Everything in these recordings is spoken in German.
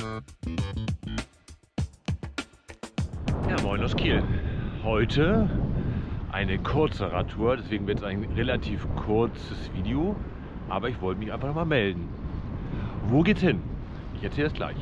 Ja, moin aus Kiel. Heute eine kurze Radtour, deswegen wird es ein relativ kurzes Video, aber ich wollte mich einfach noch mal melden. Wo geht's hin? Ich erzähle es gleich.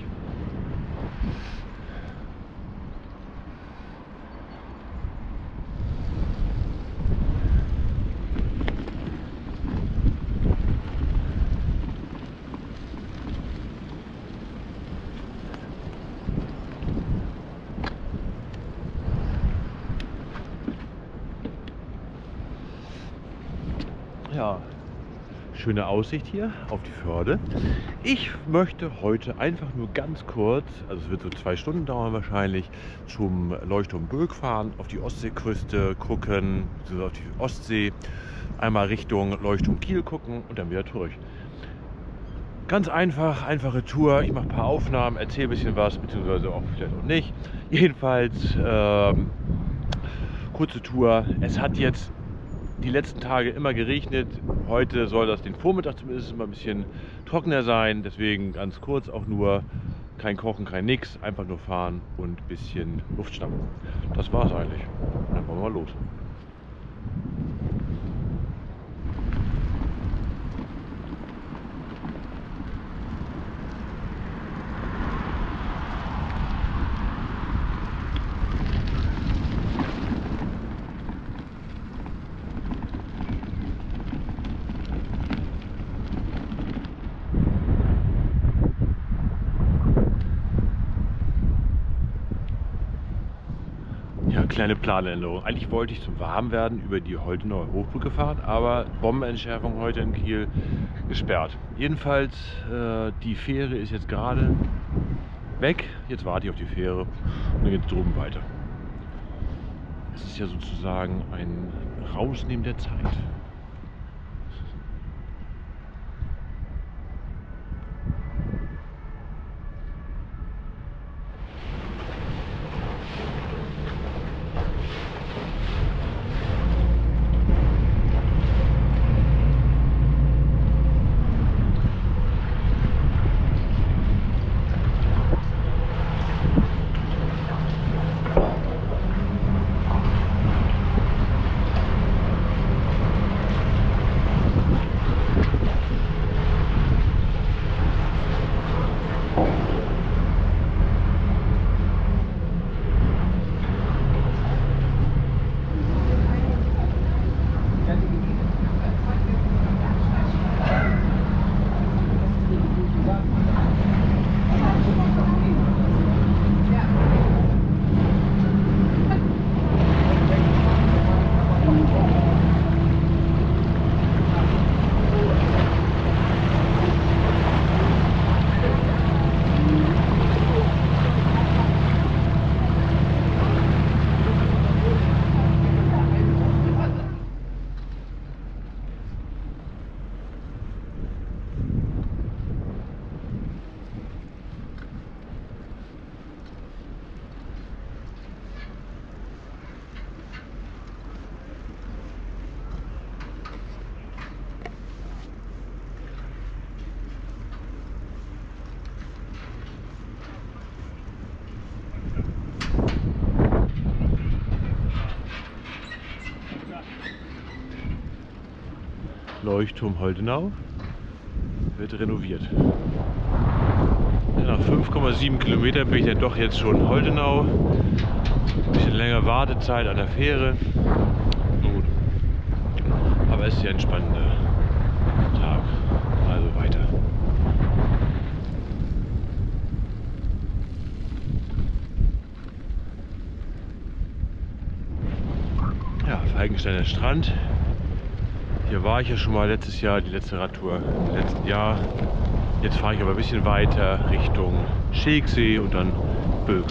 Ja, schöne Aussicht hier auf die Förde. Ich möchte heute einfach nur ganz kurz, also es wird so 2 Stunden dauern wahrscheinlich, zum Leuchtturm Böck fahren, auf die Ostseeküste gucken, beziehungsweise auf die Ostsee, einmal Richtung Leuchtturm Kiel gucken und dann wieder zurück. Ganz einfach, einfache Tour. Ich mache ein paar Aufnahmen, erzähle ein bisschen was, beziehungsweise auch vielleicht auch nicht. Jedenfalls kurze Tour. Es hat jetzt die letzten Tage immer geregnet. Heute soll das den Vormittag zumindest immer ein bisschen trockener sein. Deswegen ganz kurz auch nur, kein Kochen, kein Nix. Einfach nur fahren und ein bisschen Luft schnappen. Das war's eigentlich. Dann wollen wir mal los. Ja, kleine Planänderung. Eigentlich wollte ich zum Warmwerden über die Holtenauer Hochbrücke fahren, aber Bombenentschärfung heute in Kiel gesperrt. Jedenfalls, die Fähre ist jetzt gerade weg. Jetzt warte ich auf die Fähre und dann geht es drüben weiter. Es ist ja sozusagen ein Rausnehmen der Zeit. Leuchtturm Holtenau wird renoviert. Ja, nach 5,7 Kilometern bin ich dann doch jetzt schon in Holtenau. Ein bisschen länger Wartezeit an der Fähre. Gut. Aber es ist ja ein spannender Tag. Also weiter. Ja, Falkensteiner Strand. Hier war ich ja schon mal letztes Jahr, die letzte Radtour im letzten Jahr. Jetzt fahre ich aber ein bisschen weiter Richtung Scheeksee und dann Böck.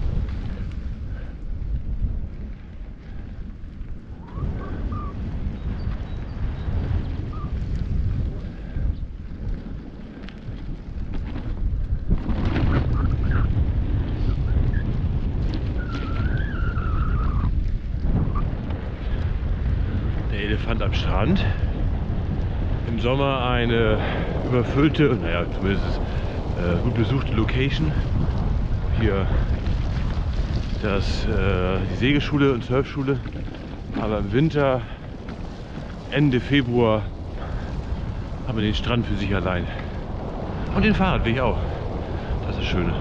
Der Elefant am Strand. Im Sommer eine überfüllte, naja, zumindest gut besuchte Location. Hier die Segelschule und Surfschule. Aber im Winter, Ende Februar, haben wir den Strand für sich allein. Und den Fahrradweg auch. Das ist das Schöne.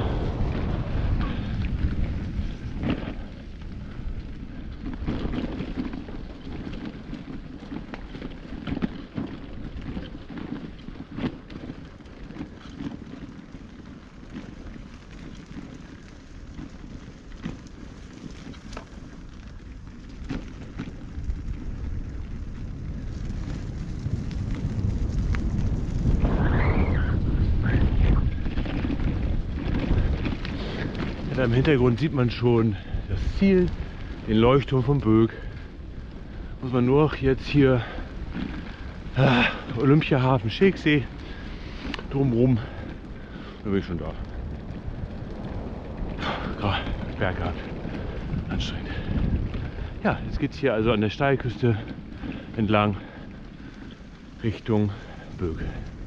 Im Hintergrund sieht man schon das Ziel, den Leuchtturm von Böck. Muss man nur jetzt hier Olympiahafen, Schegsee drumherum, dann bin ich schon da. Berg gehabt. Anstrengend. Ja, jetzt geht es hier also an der Steilküste entlang Richtung Böck.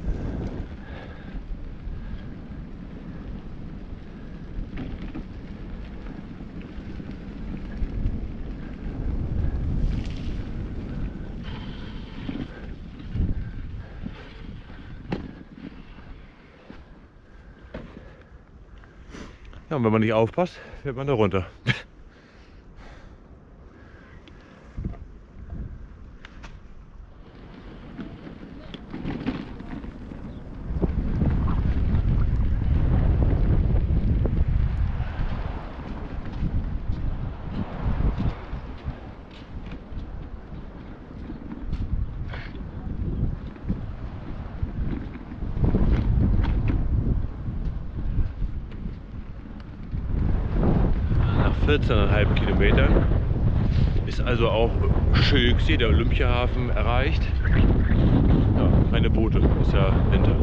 Ja, und wenn man nicht aufpasst, fällt man da runter. Nach 14,5 Kilometern ist also auch Schegsee, der Olympiahafen, erreicht. Ja, keine Boote, ist ja Winter.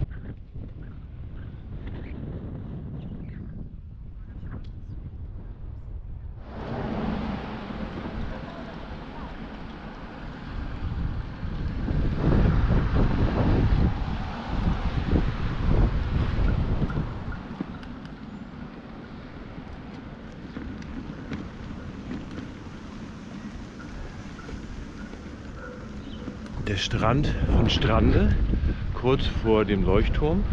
Der Strand von Strande, kurz vor dem Leuchtturm.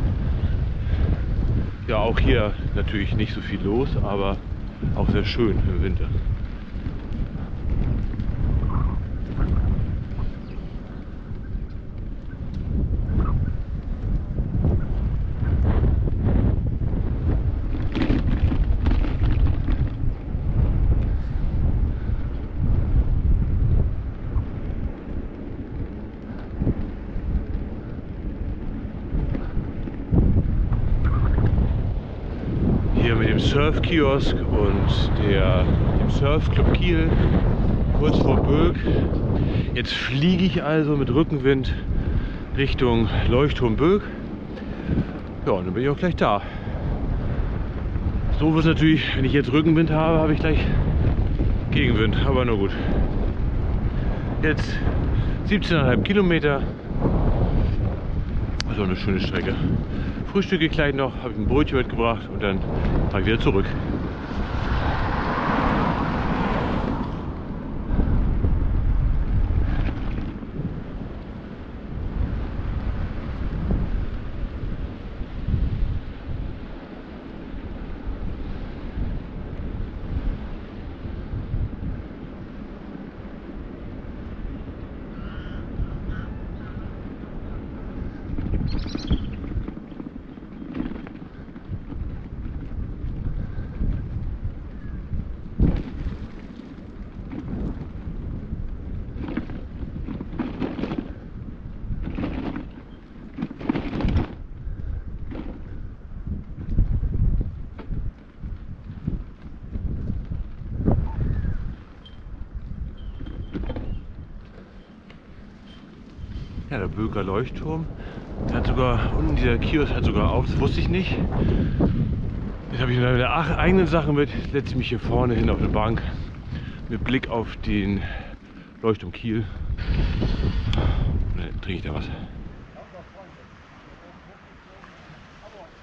Ja, auch hier natürlich nicht so viel los, aber auch sehr schön im Winter. Mit dem Surfkiosk und dem Surfclub Kiel kurz vor Böck. Jetzt fliege ich also mit Rückenwind Richtung Leuchtturm Böck. Ja, und dann bin ich auch gleich da. So wird es natürlich, wenn ich jetzt Rückenwind habe, habe ich gleich Gegenwind, aber nur gut. Jetzt 17,5 Kilometer. Also eine schöne Strecke. Frühstücke gleich noch, habe ich ein Brötchen mitgebracht und dann fahre ich wieder zurück. Ja, der Böker Leuchtturm. Der hat sogar, unten dieser Kiosk hat sogar auf, das wusste ich nicht. Jetzt habe ich meine eigenen Sachen mit, setze mich hier vorne hin auf eine Bank mit Blick auf den Leuchtturm Kiel. Und dann trinke ich da was.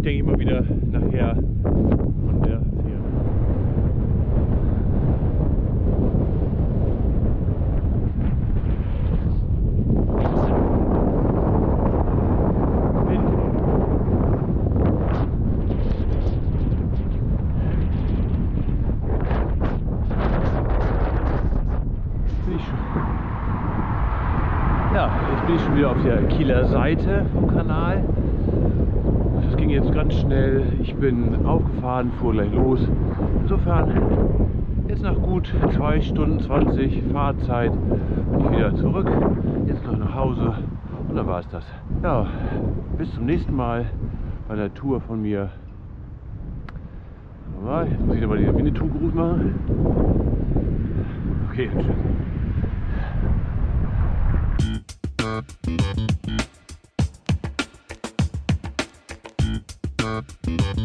denke ich mal wieder nachher von der Fähre. Ja, jetzt bin ich schon wieder auf der Kieler Seite vom Kanal. Das ging jetzt ganz schnell. Ich bin aufgefahren, fuhr gleich los. Insofern, jetzt nach gut 2 Stunden 20 Fahrzeit bin ich wieder zurück. Jetzt noch nach Hause und dann war es das. Ja, bis zum nächsten Mal bei der Tour von mir. Jetzt muss ich aber den Winnetou-Gruß machen. Okay, tschüss.